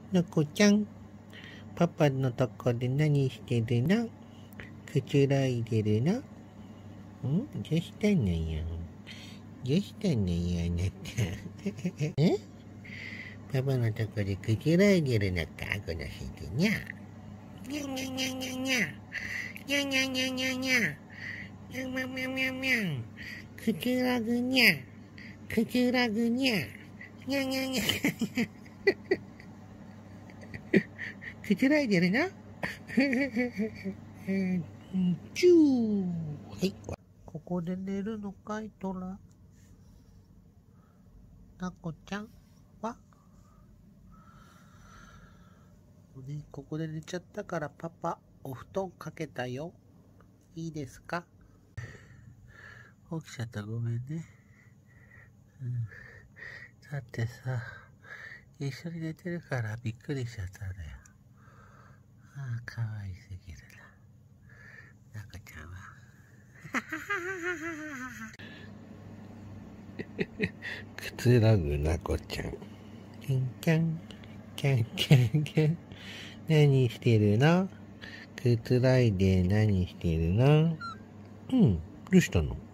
のこちゃん、パパのとこで何してるの？くつろいでるの？どうしたのよ。どうしたのよ、あなた。パパのとこでくつろいでるのか、この人にゃ。にゃにゃにゃにゃにゃ。にゃにゃにゃにゃにゃ。にゃみゃみゃみゃみゃ。くつろぐにゃ。くつろぐにゃ。にゃにゃにゃ。くつろいでるの？チュー。はい。ここで寝るのかい、トラ。なこちゃんはここで寝ちゃったからパパ、お布団かけたよ。いいですか？起きちゃった、ごめんね。だってさ、一緒に寝てるからびっくりしちゃったんだよ。かわいすぎるな。なこちゃんは。くつろぐなこちゃん。キンキャン、キャンキャンキャン。何してるの？くつろいで何してるの？どうしたの？